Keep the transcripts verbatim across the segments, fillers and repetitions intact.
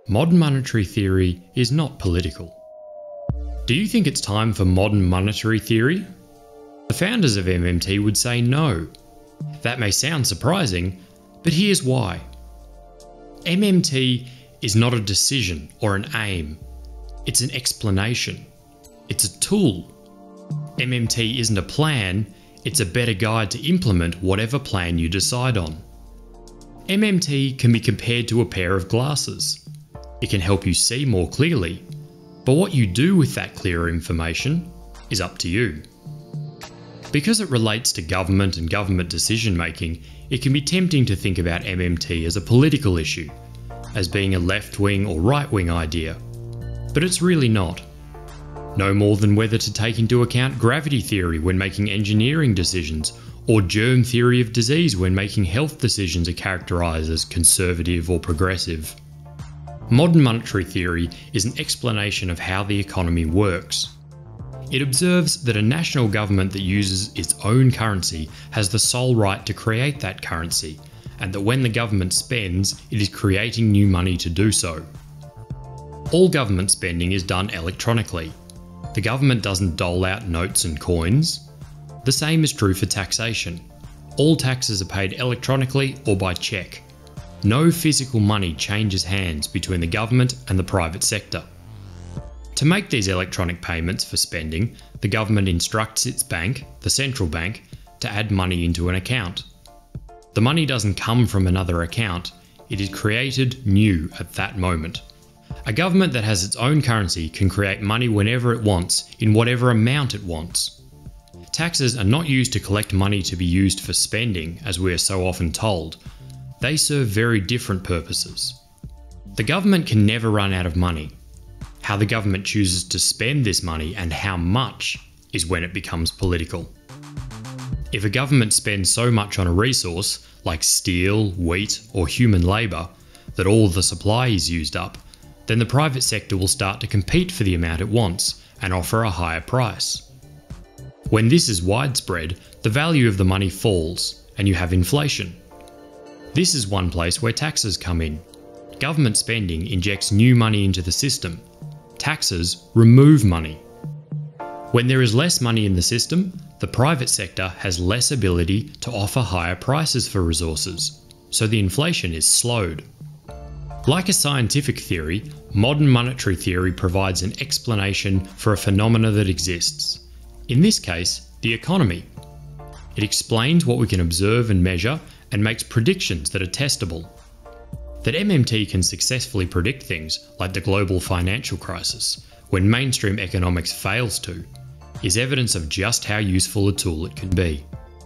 Modern monetary theory is not political. Do you think it's time for modern monetary theory? The founders of M M T would say no. That may sound surprising, but here's why. M M T is not a decision or an aim. It's an explanation. It's a tool. M M T isn't a plan, it's a better guide to implement whatever plan you decide on. M M T can be compared to a pair of glasses. It can help you see more clearly, but what you do with that clearer information is up to you. Because it relates to government and government decision making, it can be tempting to think about M M T as a political issue, as being a left-wing or right-wing idea, but it's really not. No more than whether to take into account gravity theory when making engineering decisions, or germ theory of disease when making health decisions are characterised as conservative or progressive. Modern monetary theory is an explanation of how the economy works. It observes that a national government that uses its own currency has the sole right to create that currency, and that when the government spends, it is creating new money to do so. All government spending is done electronically. The government doesn't dole out notes and coins. The same is true for taxation. All taxes are paid electronically or by cheque. No physical money changes hands between the government and the private sector. To make these electronic payments for spending, the government instructs its bank, the central bank, to add money into an account. The money doesn't come from another account, it is created new at that moment. A government that has its own currency can create money whenever it wants, in whatever amount it wants. Taxes are not used to collect money to be used for spending, as we are so often told. They serve very different purposes. The government can never run out of money. How the government chooses to spend this money and how much is when it becomes political. If a government spends so much on a resource, like steel, wheat, or human labour, that all the supply is used up, then the private sector will start to compete for the amount it wants and offer a higher price. When this is widespread, the value of the money falls and you have inflation. This is one place where taxes come in. Government spending injects new money into the system. Taxes remove money. When there is less money in the system, the private sector has less ability to offer higher prices for resources, so the inflation is slowed. Like a scientific theory, modern monetary theory provides an explanation for a phenomena that exists. In this case, the economy. It explains what we can observe and measure and makes predictions that are testable. That M M T can successfully predict things like the global financial crisis, when mainstream economics fails to, is evidence of just how useful a tool it can be.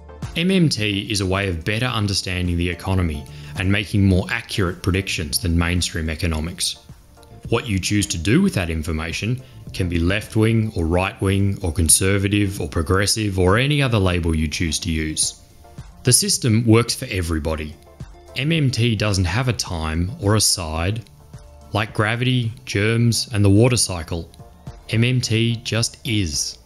M M T is a way of better understanding the economy and making more accurate predictions than mainstream economics. What you choose to do with that information can be left-wing or right-wing or conservative or progressive or any other label you choose to use. The system works for everybody. M M T doesn't have a time or a side. Like gravity, germs, and the water cycle, M M T just is.